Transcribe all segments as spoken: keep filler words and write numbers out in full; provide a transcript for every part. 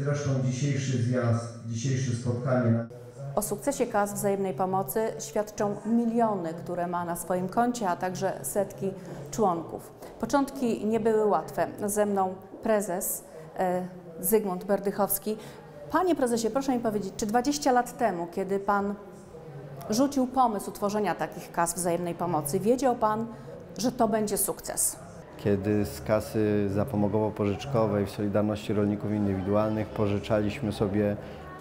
zresztą dzisiejszy zjazd, dzisiejsze spotkanie. O sukcesie kas wzajemnej pomocy świadczą miliony, które ma na swoim koncie, a także setki członków. Początki nie były łatwe. Ze mną prezes e, Zygmunt Berdychowski. Panie prezesie, proszę mi powiedzieć, czy dwadzieścia lat temu, kiedy pan rzucił pomysł utworzenia takich kas wzajemnej pomocy, wiedział pan, że to będzie sukces? Kiedy z kasy zapomogowo-pożyczkowej w Solidarności Rolników Indywidualnych pożyczaliśmy sobie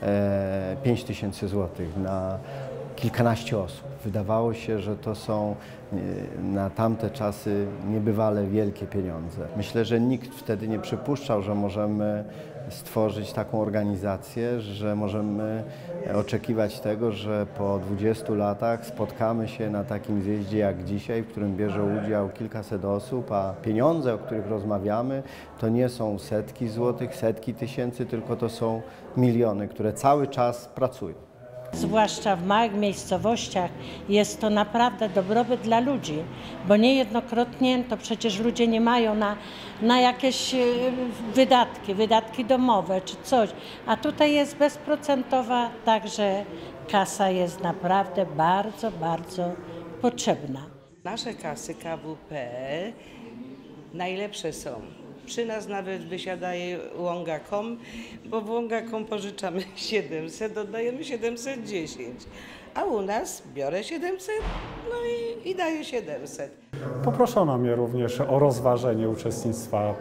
pięć tysięcy złotych na kilkanaście osób. Wydawało się, że to są na tamte czasy niebywale wielkie pieniądze. Myślę, że nikt wtedy nie przypuszczał, że możemy stworzyć taką organizację, że możemy oczekiwać tego, że po dwudziestu latach spotkamy się na takim zjeździe jak dzisiaj, w którym bierze udział kilkaset osób, a pieniądze, o których rozmawiamy, to nie są setki złotych, setki tysięcy, tylko to są miliony, które cały czas pracują. Zwłaszcza w małych miejscowościach jest to naprawdę dobrobyt dla ludzi, bo niejednokrotnie to przecież ludzie nie mają na, na jakieś wydatki, wydatki domowe czy coś, a tutaj jest bezprocentowa, także kasa jest naprawdę bardzo, bardzo potrzebna. Nasze kasy K W P najlepsze są. Przy nas nawet wysiadaje łąga kropka com, bo w łąga kropka com pożyczamy siedemset, oddajemy siedemset dziesięć, a u nas biorę siedemset, no i, i daję siedemset. Poproszono mnie również o rozważenie uczestnictwa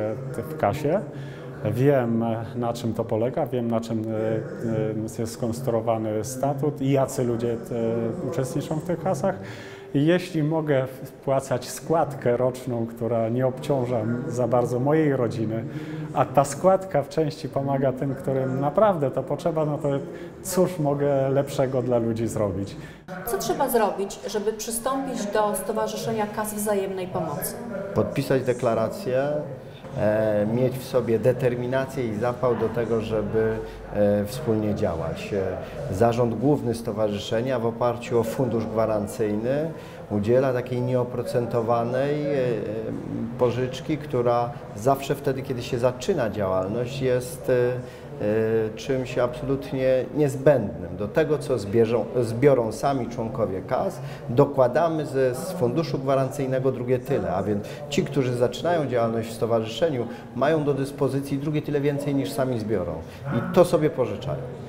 w kasie. Wiem, na czym to polega, wiem, na czym jest skonstruowany statut i jacy ludzie uczestniczą w tych kasach. I jeśli mogę wpłacać składkę roczną, która nie obciąża za bardzo mojej rodziny, a ta składka w części pomaga tym, którym naprawdę to potrzeba, no to cóż mogę lepszego dla ludzi zrobić. Co trzeba zrobić, żeby przystąpić do Stowarzyszenia Kas Wzajemnej Pomocy? Podpisać deklarację, e, mieć w sobie determinację i zapał do tego, żeby e, wspólnie działać. Zarząd Główny Stowarzyszenia w oparciu o fundusz gwarancyjny udziela takiej nieoprocentowanej e, pożyczki, która zawsze wtedy, kiedy się zaczyna działalność, jest e, czymś absolutnie niezbędnym. Do tego, co zbierzą, zbiorą sami członkowie kas, dokładamy ze, z funduszu gwarancyjnego drugie tyle, a więc ci, którzy zaczynają działalność w stowarzyszeniu, mają do dyspozycji drugie tyle więcej niż sami zbiorą i to sobie pożyczają.